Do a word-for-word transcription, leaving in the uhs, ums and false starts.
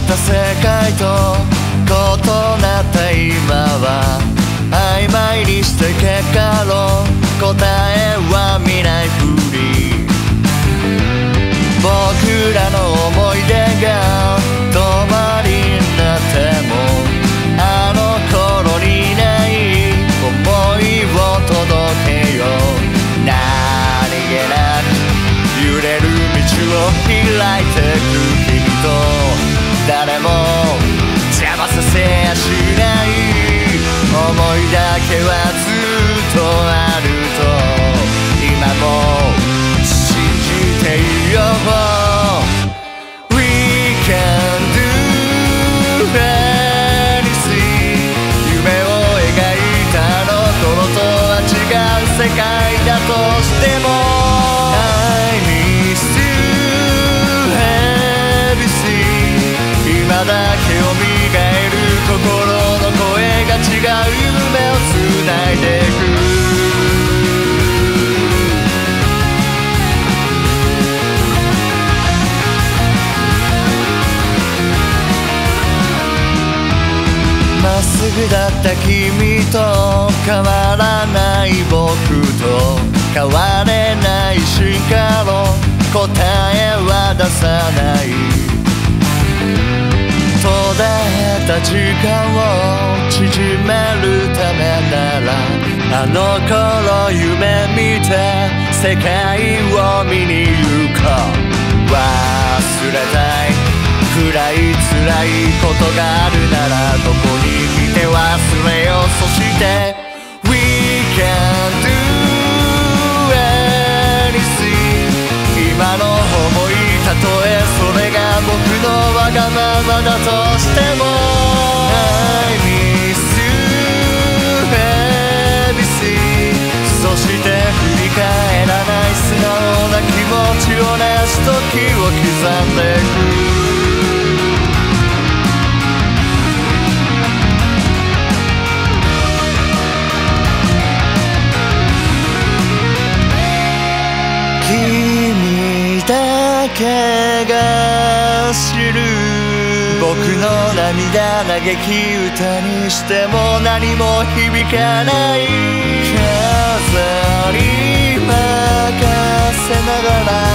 った世界と異なった今は曖昧にして結果の答えは見ないふり僕らの思い出が止まりになってもあの頃にない想いを届けよう何気なく揺れる道を開いてく君と誰も邪魔させやしない想いだけはずっとあると今も信じていよう We can do anything 夢を描いたあの頃とは違う世界だとしても I miss you everything 今だけを磨える心の声が違う夢をつないでくまっすぐだった君と変わらない僕と変われない進化の答えは出さない途絶えた時間を縮めるためならあの頃夢見て世界を見に行こう忘れたい暗い辛いことがあるならどこにいて忘れようそして We can do anything 今の想いたとえそれが僕のわがままだとしても I miss you everything そして振り返らない素直な気持ちをなす時を刻んでく君だけが知る僕の涙嘆き歌にしても何も響かない風に任せながら